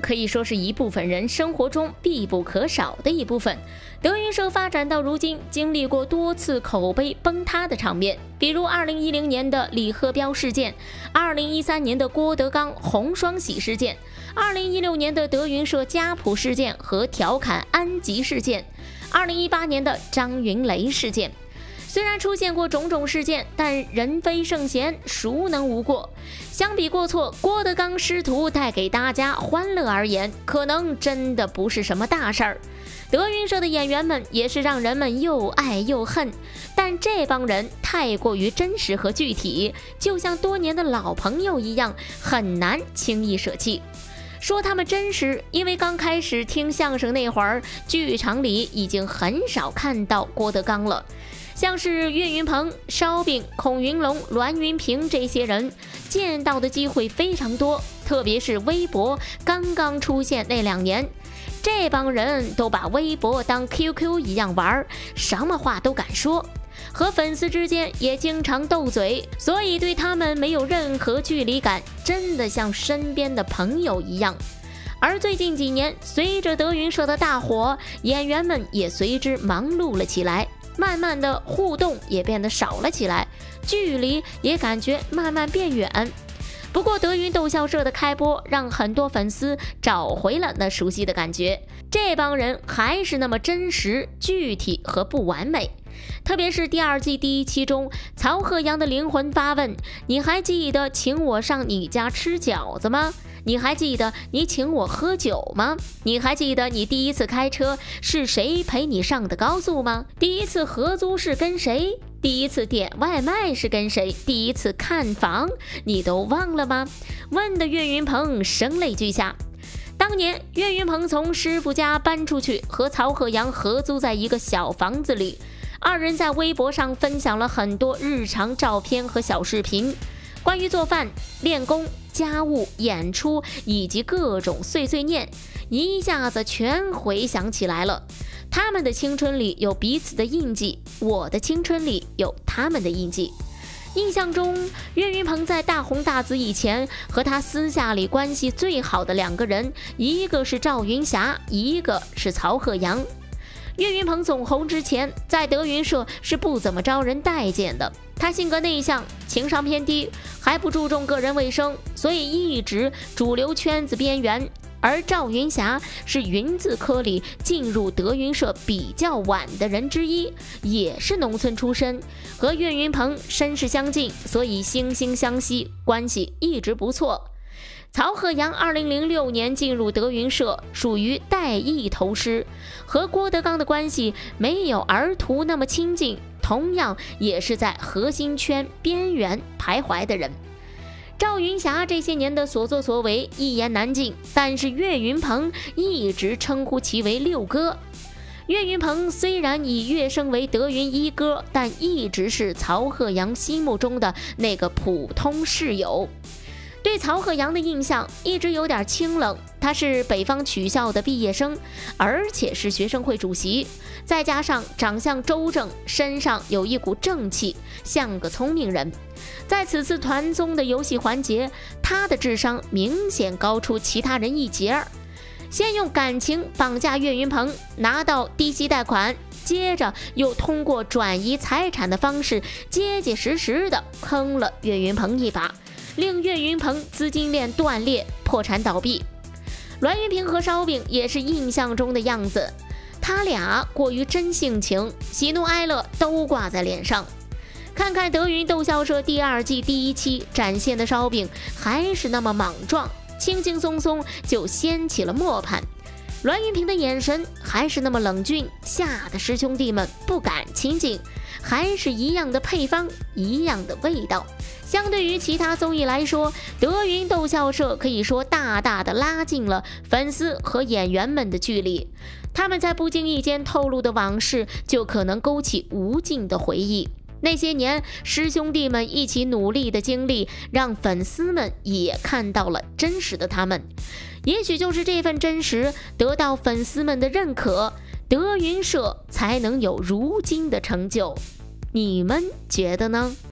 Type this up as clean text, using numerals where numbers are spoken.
可以说是一部分人生活中必不可少的一部分。德云社发展到如今，经历过多次口碑崩塌的场面，比如2010年的李鹤彪事件，2013年的郭德纲红双喜事件，2016年的德云社家谱事件和调侃安吉事件，2018年的张云雷事件。虽然出现过种种事件，但人非圣贤，孰能无过？相比过错，郭德纲师徒带给大家欢乐而言，可能真的不是什么大事儿。德云社的演员们也是让人们又爱又恨，但这帮人太过于真实和具体，就像多年的老朋友一样，很难轻易舍弃。说他们真实，因为刚开始听相声那会儿，剧场里已经很少看到郭德纲了。像是岳云鹏、烧饼、孔云龙、栾云平这些人，见到的机会非常多，特别是微博刚刚出现那2年，这帮人都把微博当 QQ 一样玩，什么话都敢说，和粉丝之间也经常斗嘴，所以对他们没有任何距离感，真的像身边的朋友一样。而最近几年，随着德云社的大火，演员们也随之忙碌了起来，慢慢的互动也变得少了起来，距离也感觉慢慢变远。不过德云逗笑社的开播让很多粉丝找回了那熟悉的感觉，这帮人还是那么真实、具体和不完美。特别是第2季第1期中，曹鹤阳的灵魂发问：你还记得请我上你家吃饺子吗？你还记得你请我喝酒吗？你还记得你第一次开车是谁陪你上的高速吗？第一次合租是跟谁？第一次点外卖是跟谁？第一次看房你都忘了吗？问的岳云鹏声泪俱下。当年岳云鹏从师傅家搬出去，和曹鹤阳合租在一个小房子里，二人在微博上分享了很多日常照片和小视频，关于做饭、练功、家务、演出以及各种碎碎念，一下子全回想起来了。他们的青春里有彼此的印记，我的青春里有他们的印记。印象中，岳云鹏在大红大紫以前，和他私下里关系最好的2个人，一个是赵云霞，一个是曹鹤阳。岳云鹏走红之前，在德云社是不怎么招人待见的，他性格内向，情商偏低，还不注重个人卫生，所以一直主流圈子边缘。而赵云霞是云字科里进入德云社比较晚的人之一，也是农村出身，和岳云鹏身世相近，所以惺惺相惜，关系一直不错。曹鹤阳2006年进入德云社，属于带艺头师，和郭德纲的关系没有儿徒那么亲近，同样也是在核心圈边缘徘徊的人。赵云霞这些年的所作所为一言难尽，但是岳云鹏一直称呼其为六哥。岳云鹏虽然以乐声为德云一哥，但一直是曹鹤阳心目中的那个普通室友。对曹鹤阳的印象一直有点清冷，他是北方曲校的毕业生，而且是学生会主席，再加上长相周正，身上有一股正气，像个聪明人。在此次团综的游戏环节，他的智商明显高出其他人一截儿。先用感情绑架岳云鹏，拿到低息贷款，接着又通过转移财产的方式，结结实实的坑了岳云鹏一把，令岳云鹏资金链断裂，破产倒闭。栾云平和烧饼也是印象中的样子，他俩过于真性情，喜怒哀乐都挂在脸上。看看德云逗笑社第2季第1期展现的烧饼，还是那么莽撞，轻轻松松就掀起了磨盘。栾云平的眼神还是那么冷峻，吓得师兄弟们不敢亲近，还是一样的配方，一样的味道。相对于其他综艺来说，德云逗笑社可以说大大的拉近了粉丝和演员们的距离，他们在不经意间透露的往事，就可能勾起无尽的回忆。那些年师兄弟们一起努力的经历，让粉丝们也看到了真实的他们。也许就是这份真实得到粉丝们的认可，德云社才能有如今的成就。你们觉得呢？